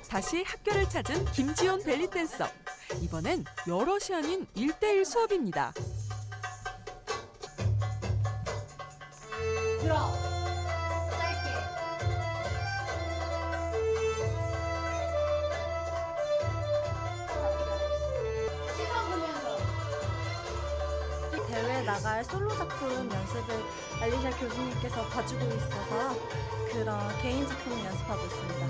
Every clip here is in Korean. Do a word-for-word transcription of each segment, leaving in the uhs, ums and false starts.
다시 학교를 찾은 김지온 벨리 댄서. 이번엔 여럿이 아닌 일 대일 수업입니다. 들어. 짧게. 시선 보면서. 대회 나갈 솔로 작품 연습을 알리샤 교수님께서 봐주고 있어서 그런 개인 작품을 연습하고 있습니다.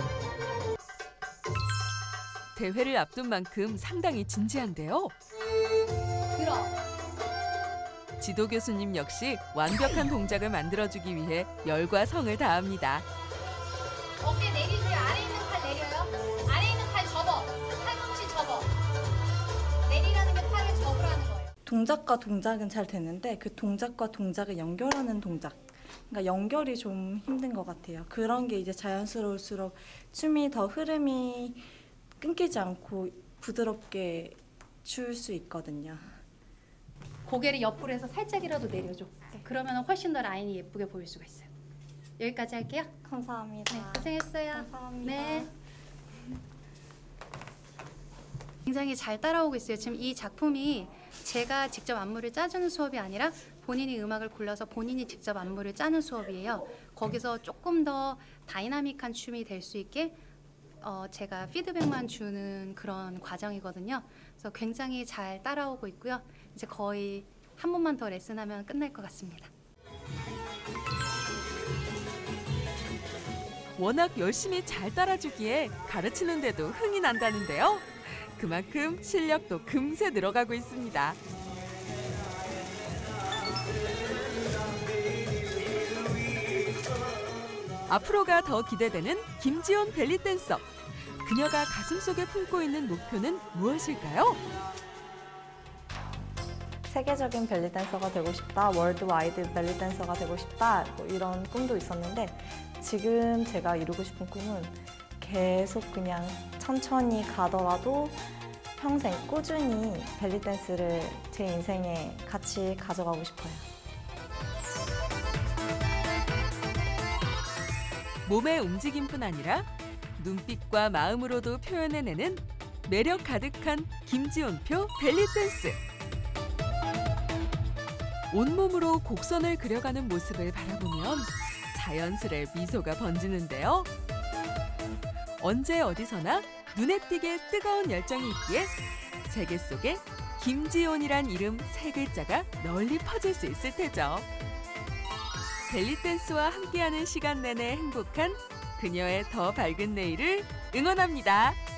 대회를 앞둔 만큼 상당히 진지한데요. 들어. 지도 교수님 역시 완벽한 동작을 만들어주기 위해 열과 성을 다합니다. 어깨 내리세요. 아래 있는 팔 내려요. 아래 있는 팔 접어. 팔꿈치 접어. 내리라는 게 팔을 접으라는 거예요. 동작과 동작은 잘 되는데 그 동작과 동작을 연결하는 동작. 그러니까 연결이 좀 힘든 것 같아요. 그런 게 이제 자연스러울수록 춤이 더 흐름이 끊기지 않고 부드럽게 출 수 있거든요. 고개를 옆으로 해서 살짝이라도 내려줘. 그러면 훨씬 더 라인이 예쁘게 보일 수가 있어요. 여기까지 할게요. 감사합니다. 네, 고생했어요. 감사합니다. 네. 굉장히 잘 따라오고 있어요. 지금 이 작품이 제가 직접 안무를 짜주는 수업이 아니라 본인이 음악을 골라서 본인이 직접 안무를 짜는 수업이에요. 거기서 조금 더 다이나믹한 춤이 될 수 있게 어, 제가 피드백만 주는 그런 과정이거든요. 그래서 굉장히 잘 따라오고 있고요. 이제 거의 한 번만 더 레슨하면 끝날 것 같습니다. 워낙 열심히 잘 따라주기에 가르치는데도 흥이 난다는데요. 그만큼 실력도 금세 늘어가고 있습니다. 앞으로가 더 기대되는 김지온 벨리 댄서. 그녀가 가슴속에 품고 있는 목표는 무엇일까요? 세계적인 벨리 댄서가 되고 싶다, 월드와이드 벨리 댄서가 되고 싶다, 뭐 이런 꿈도 있었는데 지금 제가 이루고 싶은 꿈은 계속 그냥 천천히 가더라도 평생 꾸준히 벨리 댄스를 제 인생에 같이 가져가고 싶어요. 몸의 움직임뿐 아니라 눈빛과 마음으로도 표현해내는 매력 가득한 김지온표 벨리 댄스. 온몸으로 곡선을 그려가는 모습을 바라보면 자연스레 미소가 번지는데요. 언제 어디서나 눈에 띄게 뜨거운 열정이 있기에 세계 속에 김지온이란 이름 세 글자가 널리 퍼질 수 있을 테죠. 벨리 댄스와 함께하는 시간 내내 행복한 그녀의 더 밝은 내일을 응원합니다.